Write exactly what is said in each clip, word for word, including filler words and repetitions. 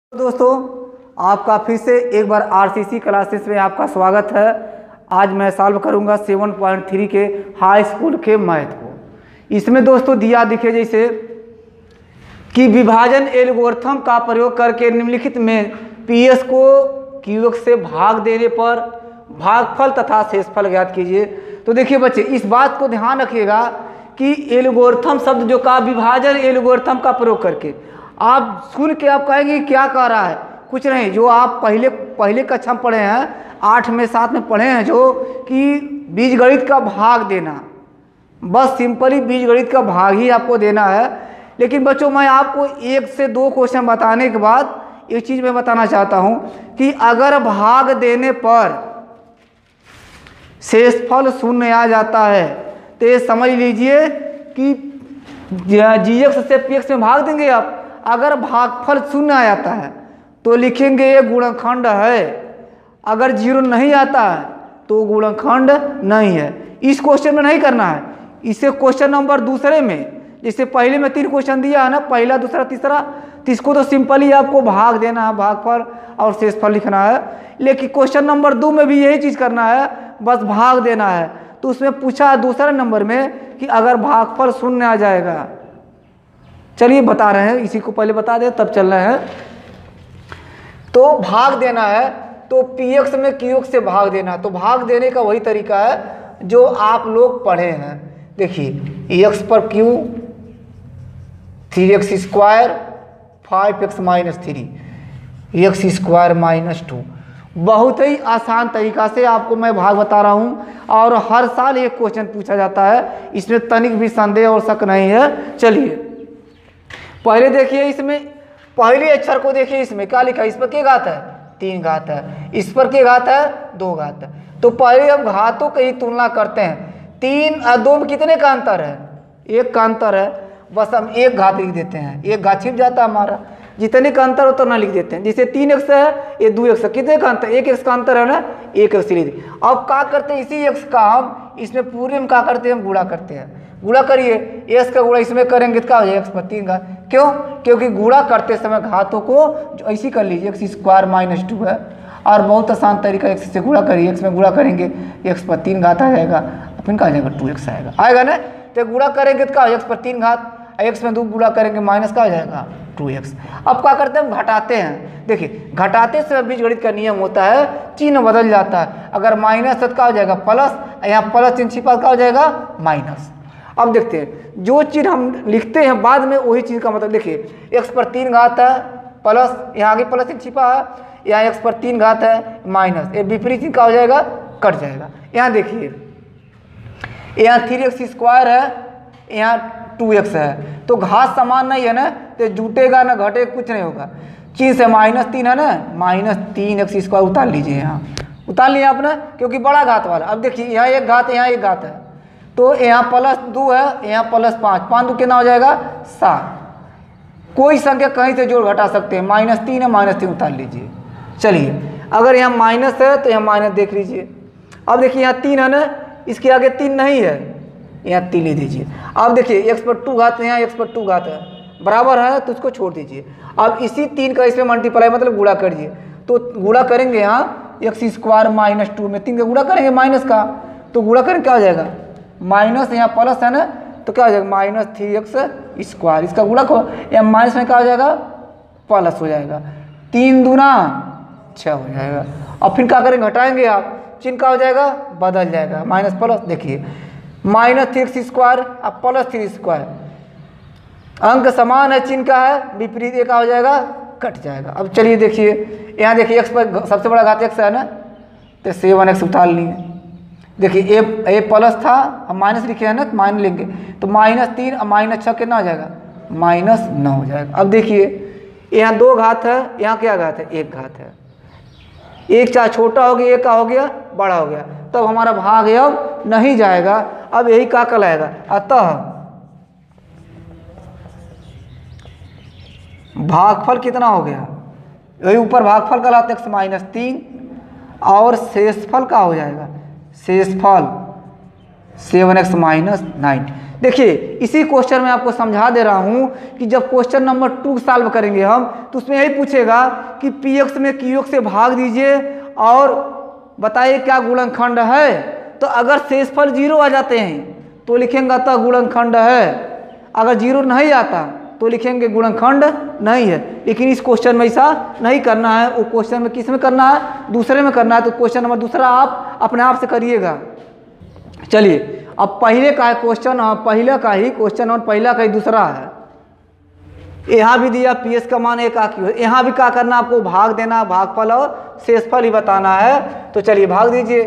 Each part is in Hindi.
दोस्तों, आपका फिर से एक बार आरसीसी क्लासेस में आपका स्वागत है। आज मैं सॉल्व करूंगा सेवन पॉइंट थ्री के हाई स्कूल के मैथ को। इसमें दोस्तों दिया दिखे जैसे कि विभाजन एल्गोरिथम का प्रयोग करके निम्नलिखित में पीएस को क्यूएक्स से भाग देने पर भागफल तथा शेषफल ज्ञात कीजिए। तो देखिए बच्चे, इस बात को ध्यान रखिएगा कि एल्गोरिथम शब्द जो का विभाजन एल्गोरिथम का प्रयोग करके आप सुन के आप कहेंगे क्या कह रहा है। कुछ नहीं, जो आप पहले पहले कक्षा में पढ़े हैं, आठ में सात में पढ़े हैं, जो कि बीजगणित का भाग देना, बस सिंपली बीजगणित का भाग ही आपको देना है। लेकिन बच्चों, मैं आपको एक से दो क्वेश्चन बताने के बाद एक चीज़ मैं बताना चाहता हूं कि अगर भाग देने पर शेषफल शून्य आ जाता है तो ये समझ लीजिए कि जी एक्स से पी एक्स में भाग देंगे आप। अगर भागफल शून्य आ जाता है तो लिखेंगे ये गुणनखंड है, अगर जीरो नहीं आता है तो गुणनखंड नहीं है। इस क्वेश्चन में नहीं करना है, इसे क्वेश्चन नंबर दूसरे में, जैसे पहले में तीन क्वेश्चन दिया है ना, पहला दूसरा तीसरा, तो इसको तो सिंपली आपको भाग देना है, भागफल और शेषफल लिखना है। लेकिन क्वेश्चन नंबर दो में भी यही चीज़ करना है, बस भाग देना है। तो उसमें पूछा दूसरे नंबर में कि अगर भागफल शून्य आ जाएगा, चलिए बता रहे हैं, इसी को पहले बता दें तब चल रहे हैं। तो भाग देना है तो पी एक्स में क्यू एक्स से भाग देना, तो भाग देने का वही तरीका है जो आप लोग पढ़े हैं। देखिए एक्स पर q, three x square, five x minus three, x square minus two. बहुत ही आसान तरीका से आपको मैं भाग बता रहा हूँ और हर साल एक क्वेश्चन पूछा जाता है, इसमें तनिक भी संदेह और शक नहीं है। चलिए पहले देखिए, इसमें पहले अक्षर को देखिए, इसमें क्या लिखा है, इस पर क्या घात है, तीन घात है, इस पर क्या घात है, दो घात है। तो पहले हम घातों की ही तुलना करते हैं। तीन और दो में कितने का अंतर है, एक का अंतर है, बस हम एक घात लिख देते हैं, एक घात छिप जाता है हमारा, जितने का अंतर होता है ना लिख देते हैं। जैसे तीन एक्स है, ये दो एक्स है, कितने का अंतर, एक एक्स का अंतर है ना, एक एक्स लिख दिए। अब क्या करते हैं, इसी एक्स का हम इसमें पूरे में क्या करते हैं, हम गुणा करते हैं। गुणा करिए, एक्स का गुणा इसमें करेंगे तो क्या हो जाएगा, एक्स पर तीन घात। क्यों? क्योंकि गुणा करते समय घातों को ऐसी कर लीजिए, एक्स स्क्वायर माइनस टू है, और बहुत आसान तरीका, एक्स से गुणा करिए, एक्स में गुणा करेंगे एक्स पर तीन घात आ जाएगा, फिर क्या आ जाएगा, टू एक्स आएगा, आएगा ना। तो गुणा करेंगे तो क्या हो, एक्स पर तीन घात, एक्स में दो गुणा करेंगे माइनस का हो जाएगा टू एक्स। अब क्या करते हैं, हम घटाते हैं। देखिए घटाते समय बीजगणित का नियम होता है, चिन्ह बदल जाता है। अगर माइनस है तो क्या हो जाएगा, प्लस, यहाँ प्लस चिन्ह छिपा क्या हो जाएगा, माइनस। अब देखते हैं, जो चिन्ह हम लिखते हैं बाद में वही चीज़ का मतलब। देखिए एक्स पर तीन घात है, प्लस, यहाँ आगे प्लस चिन्ह छिपा है, यहाँ एक्स पर तीन घात है, माइनस, ये विपरीत चिन्ह क्या हो जाएगा, कट जाएगा। यहाँ देखिए, यहाँ थ्री एक्स स्क्वायर है, यहाँ टू एक्स है, तो घात समान नहीं है ना, तो जुटेगा ना घटेगा, कुछ नहीं होगा। चिन्ह से माइनस तीन है ना, माइनस तीन एक्स स्क्वायर उतार लीजिए, यहाँ उतार लिया आपने, क्योंकि बड़ा घात वाला। अब देखिए यहाँ एक घात, यहाँ एक घात है, तो यहाँ प्लस दो है, यहाँ प्लस पाँच, पाँच दो कितना हो जाएगा, सात। कोई संख्या कहीं से जोड़ घटा सकते हैं, माइनस तीन है, माइनस तीन उतार लीजिए। चलिए अगर यहाँ माइनस है तो यहाँ माइनस देख लीजिए। अब देखिए यहाँ तीन है ना, इसके आगे तीन नहीं है, यहाँ तीन ले दीजिए। अब देखिए एक्स पर टू घात है, यहाँ एक्स पर टू घात है, बराबर है तो उसको छोड़ दीजिए। अब इसी तीन का इसमें मल्टीप्लाई मतलब गुणा करिए, तो गुणा करेंगे यहाँ एक्स स्क्वायर माइनस टू में तीन का गुणा करेंगे माइनस का, तो गुणा करेंगे क्या हो जाएगा, माइनस, यहाँ प्लस है ना, तो क्या हो जाएगा, माइनस थ्री एक्स स्क्वायर, इसका गुणा को या माइनस में क्या हो जाएगा, प्लस हो जाएगा, तीन दूना छः हो जाएगा। और फिर क्या करेंगे, घटाएंगे आप, चिन्ह क्या हो जाएगा, बदल जाएगा, माइनस प्लस। देखिए माइनस थ्री एक्स स्क्वायर अब प्लस थ्री स्क्वायर, अंक समान है, चिन्ह का है विपरीत, एक हो जाएगा, कट जाएगा। अब चलिए देखिए, यहाँ देखिए एक्स पर सबसे बड़ा घात एक्स है ना, तो सेवन एक्स उतार लिए। देखिए ए ए प्लस था, हम माइनस लिखे हैं ना, तो माइनस लेंगे, तो माइनस तीन और माइनस छः कितना हो जाएगा, माइनस नौ हो जाएगा। अब देखिए यहाँ दो घात है, यहाँ क्या घात है, एक घात है, एक चाहे छोटा हो गया, एक का हो गया बड़ा हो गया, तब तो हमारा भाग अब नहीं जाएगा। अब यही का कहलाएगा, अतः भागफल कितना हो गया, यही ऊपर भागफल कहलाता है एक्स माइनस तीन, और शेषफल का हो जाएगा, शेषफल सेवन एक्स माइनस नाइन। देखिए इसी क्वेश्चन में आपको समझा दे रहा हूँ कि जब क्वेश्चन नंबर टू सॉल्व करेंगे हम तो उसमें यही पूछेगा कि पी एक्स में क्यू एक्स से भाग दीजिए और बताइए क्या गुणनखंड है। तो अगर शेषफल जीरो आ जाते हैं तो लिखेंगे अतः गुणनखंड है, अगर जीरो नहीं आता तो लिखेंगे गुणनखंड नहीं है। लेकिन इस क्वेश्चन में ऐसा नहीं करना है, वो क्वेश्चन में किस में करना है, दूसरे में करना है। तो क्वेश्चन नंबर दूसरा आप अपने आप से करिएगा। चलिए अब पहले का है क्वेश्चन, पहले का ही क्वेश्चन और पहला का ही दूसरा है। यहाँ भी दिया पी एस का मान एक आकी है, यहाँ भी क्या करना आपको भाग देना, भागफल और शेषफल ही बताना है। तो चलिए भाग दीजिए।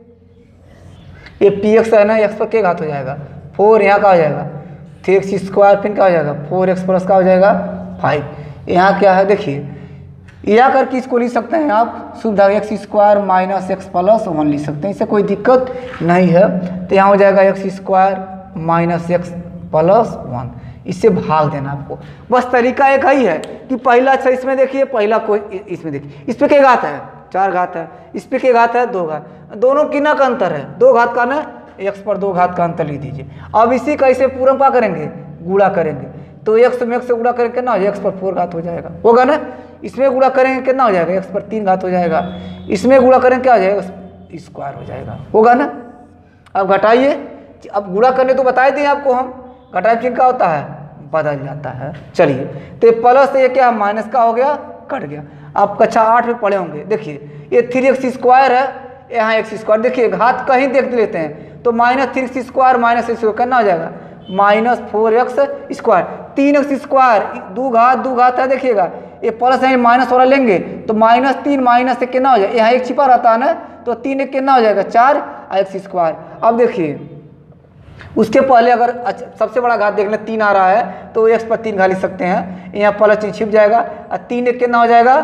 ये पी एक्स है ना, एक्स पर क्या घात हो जाएगा फोर, यहाँ का हो जाएगा थ्री एक्स स्क्वायर, फिर क्या हो जाएगा फोर एक्स प्लस का हो जाएगा फाइव। यहाँ क्या है देखिए, या करके इसको लिख सकते हैं आप सुविधा x square minus x plus one लिख सकते हैं, इससे कोई दिक्कत नहीं है। तो यहाँ हो जाएगा x square minus x plus one, इससे भाग देना आपको। बस तरीका एक ही है कि पहला अच्छा इसमें देखिए, पहला कोई इसमें देखिए, इस पर क्या घात है चार घात है, इस पर क्या घात है दो घात, दोनों कितना का अंतर है दो घात का ना, एक्स पर दो घात का अंतर लिख दीजिए। अब इसी का इसे पूरा क्या करेंगे गुणा करेंगे, तो एक्स में एक्स से गुणा करेंगे कितना हो जाएगा, एक्स पर फोर घात हो जाएगा होगा ना। इसमें गुणा करेंगे कितना हो जाएगा, एक्स पर तीन घात हो जाएगा। इसमें गुणा करेंगे क्या हो जाएगा, स्क्वायर हो जाएगा होगा ना। अब घटाइए, अब गुणा करने तो बताए थे आपको हम, घटाए फिर क्या होता है बदल जाता है। चलिए तो प्लस ये क्या माइनस का हो गया कट गया। आप कक्षा आठ में पढ़े होंगे, देखिए ये थ्री एक्स स्क्वायर है, यहाँ एक्स स्क्वायर, देखिए घात कहीं देख लेते हैं तो minus three x square minus x square करना हो जाएगा माइनस फोर एक्स स्क्वायर, तीन एक्स स्क्वायर दो घात दो घात है, देखिएगा ये प्लस है माइनस वाला लेंगे तो माइनस तीन माइनस से कितना हो जाएगा, यहाँ एक छिपा रहता है ना, तो तीन एक कितना हो जाएगा चार एक्स स्क्वायर। अब देखिए उसके पहले अगर सबसे बड़ा घात देख लें तीन आ रहा है तो एक्स पर तीन घात लिख सकते हैं, यहाँ प्लस तीन छिप जाएगा और तीन एक कितना हो जाएगा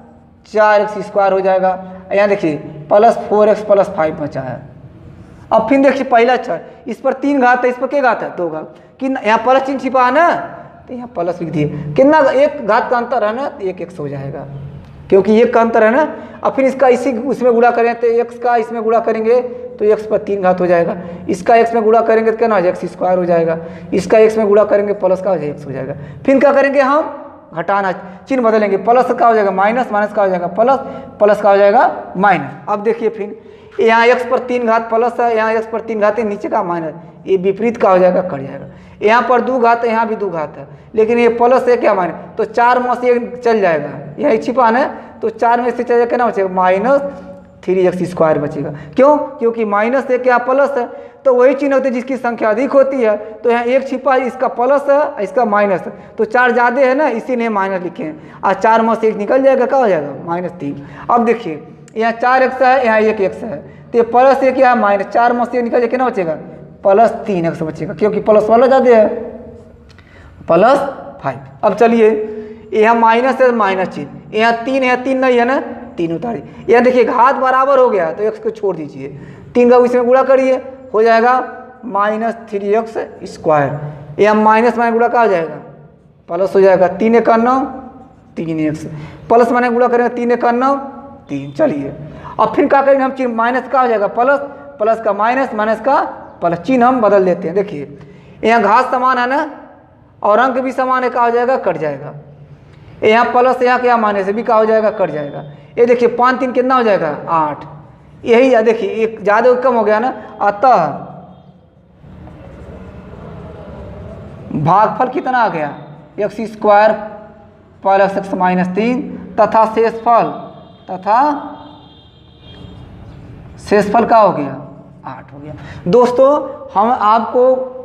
चार एक्स स्क्वायर हो जाएगा। यहाँ देखिए plus four x plus five बचा है। अब फिर देखिए पहला अच्छा इस पर तीन घात है, इस पर क्या घात है दो घात, कि यहाँ प्लस चिन्ह छिपा है ना तो यहाँ प्लस लिख दिए, कितना एक घात का अंतर है ना तो एक एक्स हो जाएगा क्योंकि एक का अंतर है ना। अब फिर इसका इसी उसमें गुणा करें तो एक्स का इसमें गुणा करेंगे तो एक्स पर तीन घात हो जाएगा, इसका एक्स में गुणा करेंगे तो क्या ना हो जाएगा एक्स स्क्वायर हो जाएगा, इसका एक्स में गुणा करेंगे प्लस का हो जाएगा एक्स हो जाएगा। फिर क्या करेंगे हम घटाना चिन्ह बदलेंगे, प्लस का हो जाएगा माइनस, माइनस का हो जाएगा प्लस, प्लस का हो जाएगा माइनस। अब देखिए फिर यहाँ एक्स पर तीन घात प्लस है, यहाँ एक्स पर तीन घात है, नीचे का माइनस, ये विपरीत का हो जाएगा कट जाएगा। यहाँ पर दो घात है, यहाँ भी दो घात है, लेकिन ये प्लस है क्या माइनस, तो चार में से एक चल जाएगा, यहाँ एक छिपान है तो चार में से चल जाएगा क्या बचेगा माइनस थ्री एक्स स्क्वायर बचेगा। क्यों, क्योंकि माइनस है क्या प्लस है, तो वही चिन्ह होते हैं जिसकी संख्या अधिक होती है। तो यहाँ एक छिपा है, इसका प्लस है इसका माइनस है, तो चार ज़्यादा है ना इसीलिए माइनस लिखे हैं, और चार में से एक निकल जाएगा क्या हो जाएगा माइनस तीन। अब देखिए यहाँ चार एक्स है, यहाँ एक एक्स है, तो ये प्लस एक यहाँ माइनस, चार में से एक निकल जाए कितना बचेगा प्लस तीन एक्स बचेगा, क्योंकि प्लस वाला ज़्यादा है प्लस फाइव। अब चलिए यहाँ माइनस है माइनस चिन्ह, यहाँ तीन है तीन नहीं है ना तीन उतारिए, यहाँ देखिए घात बराबर हो गया तो एक्स को छोड़ दीजिए, तीन का इसमें गुणा करिए हो जाएगा माइनस थ्री एक्स स्क्वायर, यहाँ माइनस माइनस गुणा क्या हो जाएगा प्लस हो जाएगा, तीन एक नौ तीन एक्स प्लस माइनस गुणा करेंगे तीन एक नौ तीन। चलिए अब फिर क्या करेंगे हम चिन्ह माइनस का हो जाएगा प्लस, प्लस का माइनस, माइनस का प्लस, चिन्ह हम बदल देते हैं। देखिए यहाँ घात समान है ना और अंक भी समान है, क्या हो जाएगा कट जाएगा, यहाँ प्लस यहाँ क्या माइनस भी क्या हो जाएगा कट जाएगा। ये देखिए पाँच तीन कितना हो जाएगा आठ, यही है देखिए एक ज़्यादा कम हो गया ना, अतः भागफल कितना आ गया x square plus x minus तीन, तथा शेषफल तथा शेषफल का हो गया आठ हो गया। दोस्तों हम आपको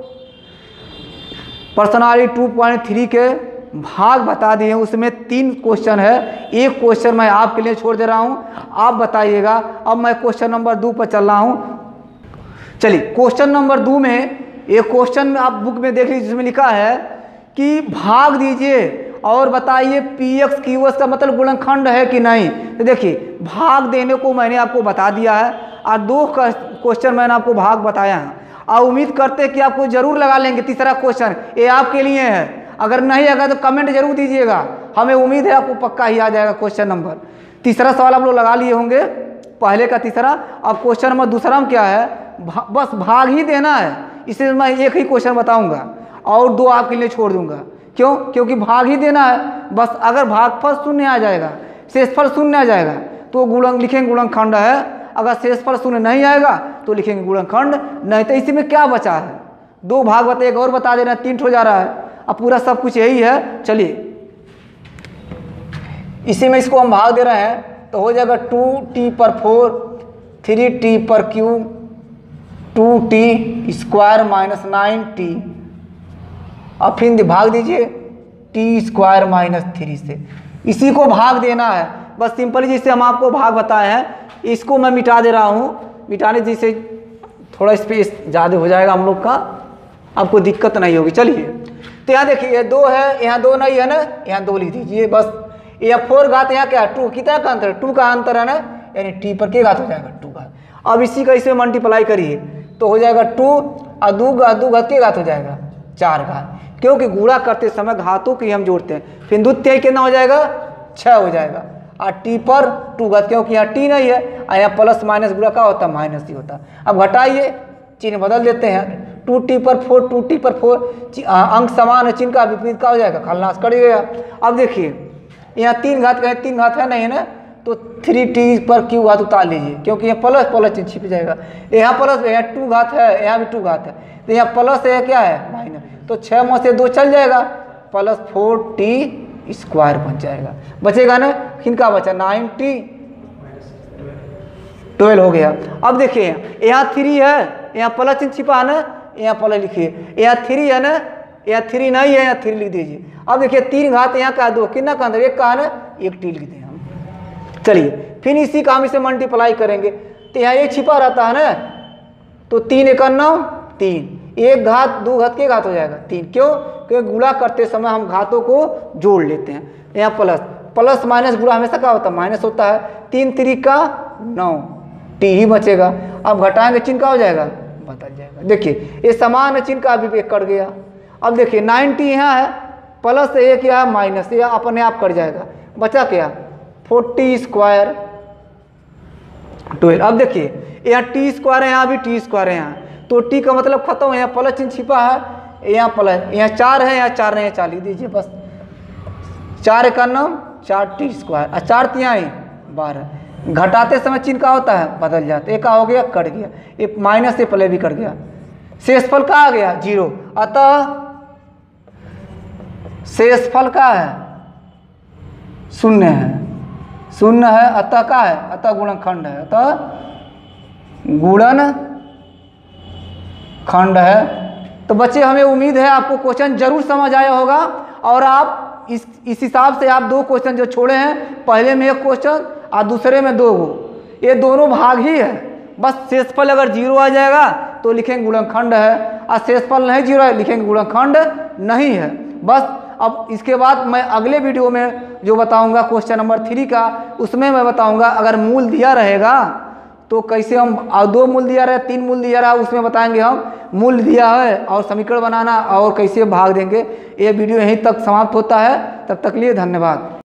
पर्सनालिटी टू पॉइंट थ्री के भाग बता दिए, उसमें तीन क्वेश्चन है, एक क्वेश्चन मैं आपके लिए छोड़ दे रहा हूं, आप बताइएगा। अब मैं क्वेश्चन नंबर दो पर चल रहा हूं। चलिए क्वेश्चन नंबर दो में एक क्वेश्चन आप बुक में देख लीजिए जिसमें लिखा है कि भाग दीजिए और बताइए पी एक्स क्यू एस का मतलब गुणनखंड है कि नहीं। तो देखिए भाग देने को मैंने आपको बता दिया है और दो क्वेश्चन मैंने आपको भाग बताया है, और उम्मीद करते हैं कि आपको जरूर लगा लेंगे। तीसरा क्वेश्चन ये आपके लिए है, अगर नहीं आएगा तो कमेंट जरूर दीजिएगा, हमें उम्मीद है आपको पक्का ही आ जाएगा क्वेश्चन नंबर। तीसरा सवाल आप लोग लगा लिए होंगे, पहले का तीसरा। अब क्वेश्चन नंबर दूसरा में क्या है, भा, बस भाग ही देना है। इसलिए मैं एक ही क्वेश्चन बताऊंगा और दो आपके लिए छोड़ दूंगा। क्यों? क्योंकि भाग ही देना है बस। अगर भागफल शून्य आ जाएगा, शेषफल शून्य आ जाएगा तो गुणन लिखेंगे गुणनखंड है। अगर शेषफल शून्य नहीं आएगा तो लिखेंगे गुणनखंड नहीं। तो इसी में क्या बचा है? दो भाग बता, एक और बता देना, तीन हो जा रहा है। अब पूरा सब कुछ यही है। चलिए इसी में इसको हम भाग दे रहे हैं तो हो जाएगा टू टी पर फोर, थ्री टी पर q, two t square minus nine t. अब फिर भाग दीजिए टी स्क्वायर माइनस थ्री से। इसी को भाग देना है बस सिंपली, जिससे हम आपको भाग बताए हैं। इसको मैं मिटा दे रहा हूँ, मिटाने जिससे थोड़ा स्पेस ज़्यादा हो जाएगा हम लोग का, आपको दिक्कत नहीं होगी। चलिए तो यहाँ देखिए दो है, यहाँ दो नहीं है ना, यहाँ दो लिख दीजिए बस। यह फोर घात यहाँ क्या है? टू। कितना का अंतर है? टू का अंतर है ना, यानी टी पर के घात हो जाएगा? टू घात। अब इसी का इसमें मल्टीप्लाई करिए तो हो जाएगा टू और दो घात, दो घात के घात हो जाएगा? चार घात। क्योंकि गुणा करते समय घातों की हम जोड़ते हैं। फिर द्वितीय कितना हो जाएगा? छः हो जाएगा। और टी पर टू घात, क्योंकि यहाँ टी नहीं है, यहाँ प्लस माइनस गुणा का होता है? माइनस ही होता है। अब घटाइए, चिन्ह बदल देते हैं। टू टी पर फोर, टू टी पर फोर, अंक समान है, चिन्ह का विपरीत का हो जाएगा? खलनाश कर गया। अब देखिए यहाँ तीन घात का है, तीन घात है नहीं ना, तो थ्री टी पर क्यू घात उतार लीजिए, क्योंकि यहाँ प्लस प्लस चिन्ह छिप जाएगा। यहाँ प्लस, यहाँ टू घात है, यहाँ भी टू घात है, तो यहाँ प्लस है क्या है? माइनस। तो छः में से दो चल जाएगा, प्लस फोर टी स्क्वायर बच जाएगा। बचेगा ना? किनका बचा? नाइन टी ट्वेल्व हो गया। अब देखिए यहाँ थ्री है, यहाँ प्लस चिन्ह छिपा है ना, यहाँ प्लस लिखिए। यहाँ थ्री है ना, यहाँ थ्री नहीं है, यहाँ थ्री लिख दीजिए। अब देखिए तीन घात यहाँ का दो, कितना का अंदर? एक का है ना, एक टी लिख दें हम। चलिए फिर इसी का हम इसे मल्टीप्लाई करेंगे तो यहाँ एक छिपा रहता है ना, तो तीन एक नौ, तीन। एक घात दो घात के घात हो जाएगा? तीन। क्यों? क्योंकि गुणा करते समय हम घातों को जोड़ लेते हैं। यहाँ प्लस प्लस माइनस गुणा हमेशा क्या होता है? माइनस होता है। तीन त्री का नौ, टी ही बचेगा। अब घटाएंगे, चिन्ह का हो जाएगा? बदल जाएगा। देखिए ये समान चिन्ह का विवेक कर गया। अब देखिए नाइनटी यहाँ है, प्लस एक यहाँ माइनस, यह अपने आप कर जाएगा। बचा क्या? Forty square twelve. अब देखिए यहाँ टी स्क्वायर है, यहाँ भी टी स्क्वायर है, यहाँ तो टी का मतलब खत्म है। यहाँ प्लस चिन्ह छिपा है, यहाँ प्लस, यहाँ चार है, यहाँ चार नहीं, चार लिख दीजिए बस। चार का नाम चार टी स्क्वायर, और चार तिया बारह। घटाते समय चिन्ह का होता है? बदल जाता है। एक का हो गया? कट गया। एक माइनस से पहले भी कट गया। शेषफल का आ गया? जीरो। अतः शेषफल का है? शून्य है। शून्य है, अतः का है? अतः गुणनखंड है। अतः गुणन खंड है। तो बच्चे हमें उम्मीद है आपको क्वेश्चन जरूर समझ आया होगा, और आप इस इस हिसाब से आप दो क्वेश्चन जो छोड़े हैं, पहले में एक क्वेश्चन और दूसरे में दो गो, ये दोनों भाग ही है। बस शेषफल अगर जीरो आ जाएगा तो लिखेंगे गुणनखंड है, और शेषफल नहीं जीरो है लिखेंगे गुणनखंड नहीं है। बस अब इसके बाद मैं अगले वीडियो में जो बताऊंगा क्वेश्चन नंबर थ्री का, उसमें मैं बताऊंगा अगर मूल दिया रहेगा तो कैसे हम, दो मूल दिया रहा, तीन मूल दिया रहा, उसमें बताएंगे हम मूल दिया है और समीकरण बनाना और कैसे भाग देंगे। ये वीडियो यहीं तक समाप्त होता है। तब तक लिए धन्यवाद।